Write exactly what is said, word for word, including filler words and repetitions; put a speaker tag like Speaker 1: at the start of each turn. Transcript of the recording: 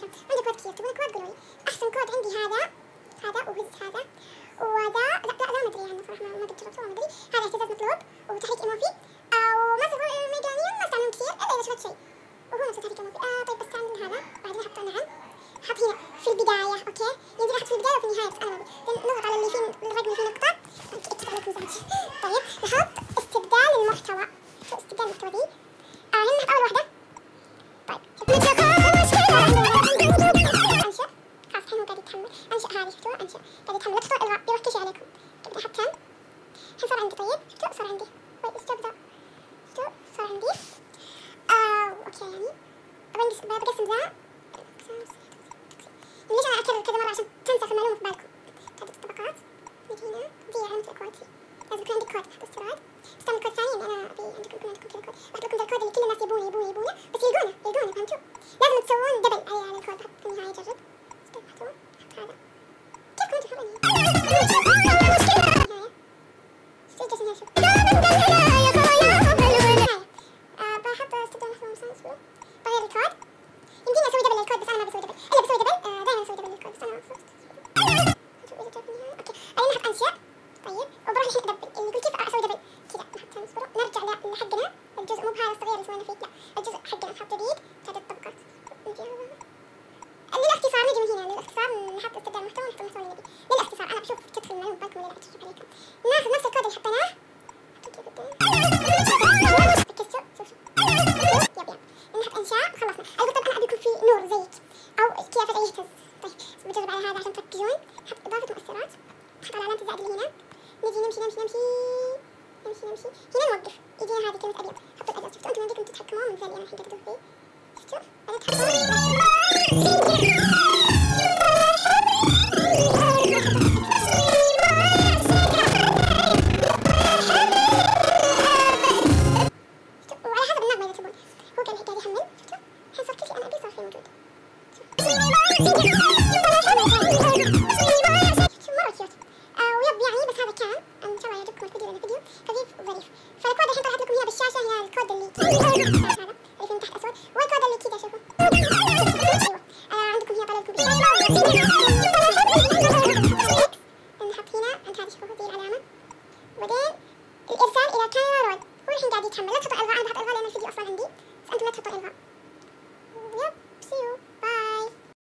Speaker 1: عشان عندي كود كثير تبون كود قولوا لي. أحسن كود عندي هذا هذا وهز هذا وذا لا لا لا ما أدري عنه صراحة ما قد جربته ما أدري. هذا اهتزاز مطلوب وتحريك إيموفي وما استخدم ميجانيوم ما استعملهم كثير إلا إذا شفت شيء وهو نفس تحريك إيموفي. آه طيب بستعمل هذا بعدين أحطه نعم حط هنا في البداية أوكي يمديني أحط في البداية وفي النهاية بس أنا ما أبي نضغط على اللي فيه الرقم اللي فيه نقطة أكتب عليكم مزعج. طيب نحط استبدال المحتوى. شو استبدال المحتوى ذي؟ آه هنا نحط أول واحدة. طيب أنشأ خلاص الحين هو قاعد يتحمل. أنشأ هذه شفتوها أنشأ قاعد يتحمل لا تحطوا إلغاء يروح كل شيء عليكم. طيب أحط كم؟ الحين صار عندي طيب شفتوا صار عندي طيب ستوب ذا شفتوا صار عندي آه أوكي يعني أبغى بقسم ذا ليش أنا أكرر كذا مرة عشان تنسخ المعلومة في بالكم. هذه الطبقات نجي هنا دي علامة الكود لازم يكون عندك كود حق استيراد. استعمل كود ثاني أنا أبي عندكم يكون عندكم كذا كود بحط لكم ذا الكود اللي كل الناس يبونه يبونه يبونه بس يلقونه يلقونه فهمتوا؟ لازم تسوون دبل على على الكود بحط في النهاية جرب حطوا حط هذا كيف كنتوا حلوين بحط استبدال محتوى مثلا بغير الكود يمديني أسوي دبل للكود بس أنا ما بسوي دبل إلا بسوي دبل دائما أسوي دبل للكود بس أنا اوكي أنا نحط أنشأ طيب وبروح الحين أدبل اللي يقول كيف أسوي دبل كذا نحط اصبروا نرجع لحقنا الجزء مو بهذا الصغير اللي سوينا فيه لا الجزء حقنا نحط جديد هذه الطبقات للاختصار نجي من هنا للاختصار نحط استبدال المحتوى ونحط المحتوى اللي نبي للاختصار أنا بشوف تدخل المعلومة بالكم ولا لا تشوف عليكم ناخذ نفس الكود اللي حطيناه ركزتوا شوفوا يب يب نحط إنشاء خلصنا. أيوة طب أنا أبيكم في نور زيك أو كيف يهتز. طيب بجرب على هذا عشان تركزون. نحط إضافة مؤثرات نحط على علامة الزائد اللي هنا نجي نمشي نمشي نمشي نمشي نمشي هنا نوقف يجينا هذه كلمة أبيض حطوا الأزرق شفتوا أنتم عندكم تتحكمون من ذا اللي أنا الحين قاعد أدور فيه شفتوا بعدين تحطون وعلى حسب النغمة إذا تبون هو كان قاعد يحمل شفتوا الحين صار كل شيء أنا أبيه صار فيه موجود مرة كيوت ويب يعني بس هذا كان إن شاء الله يعجبكم الفيديو لأنه فيديو خفيف وظريف. فالكود الحين طلعت لكم إياه بالشاشة هي الكود اللي هذا اللي في من تحت أسود والكود اللي كذا شوفوا أيوة عندكم هي طلعت لكم بالشاشة